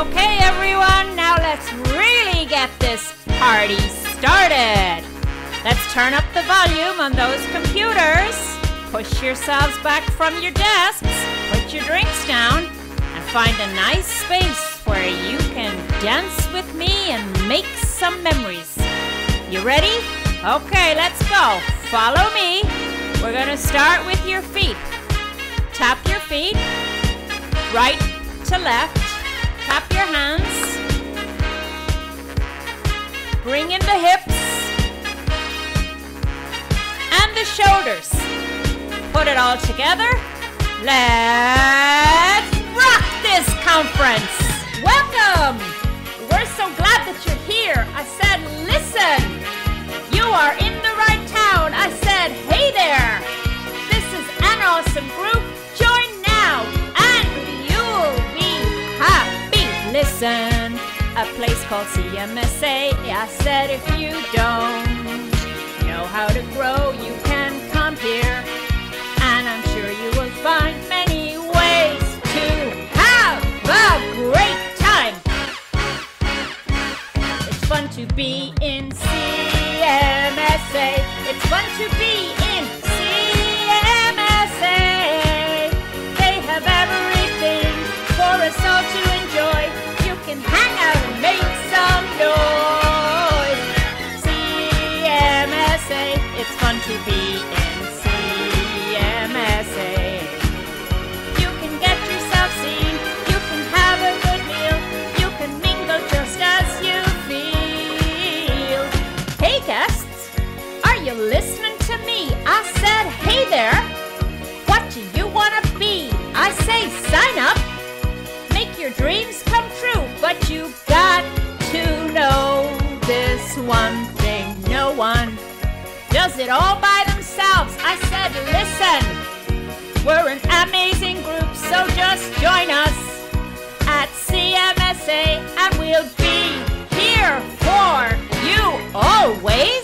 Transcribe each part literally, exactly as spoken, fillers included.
Okay, everyone, now let's really get this party started. Let's turn up the volume on those computers. Push yourselves back from your desks, put your drinks down, and find a nice space where you can dance with me and make some memories. You ready? Okay, let's go. Follow me. We're gonna start with your feet. Tap your feet, right to left. Tap your hands. Bring in the hips and the shoulders. Put it all together. Let's rock this conference. Welcome. We're so glad that you're here. I said, listen. You are in the right town. I said, hey there. This is an awesome group. Join now and you'll be happy. Listen, a place called C M S A. I said, if you don't know how to grow, you can come here. And I'm sure you will find many ways to have a great time. It's fun to be in C M S A. It's fun to be in C M S A. They have everything for us all to enjoy. You can hang out and make some noise. C M S A. It's fun to be in C M S A. You can get yourself seen. You can have a good meal. You can mingle just as you feel. Hey guests, are you listening to me? I said, hey there. What do you want to be? I say, sign up. Make your dreams come true. But you got to know this one thing. No one does it all by themselves. I said, listen, we're an amazing group, so just join us at C M S A and we'll be here for you always.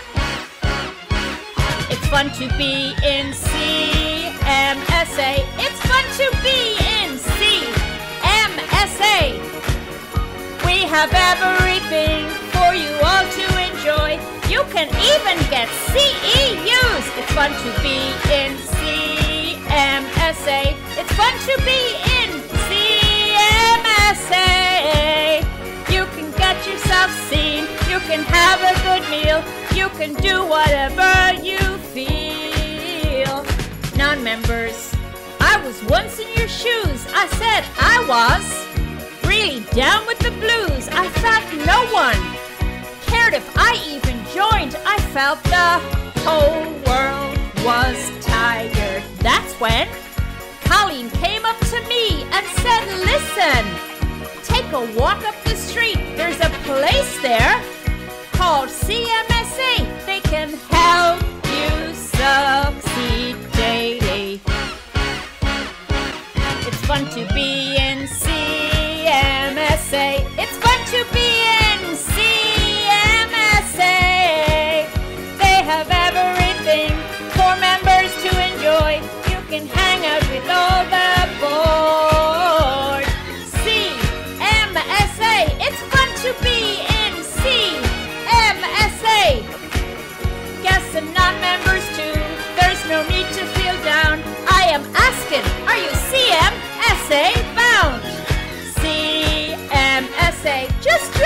It's fun to be in C M S A. It's fun to be in C M S A. We have everything for you all to enjoy. You can even get C E Us. It's fun to be in C M S A. It's fun to be in C M S A. You can get yourself seen. You can have a good meal. You can do whatever you feel. Non-members, I was once in your shoes. I said I was really down with the blues. I thought no one cared if I even joined. I felt the whole world was tired. That's when Colleen came up to me and said, listen, take a walk up the street. There's a place there called C M S A. They can help you succeed daily. It's fun to be in C M S A. It's fun to be in C M S A. They have everything for members to enjoy. You can hang out with all the board. C M S A. It's fun to be in C M S A. Guests and non-members too. There's no need to feel down. I am asking, are you C M S A bound? C M S A. Just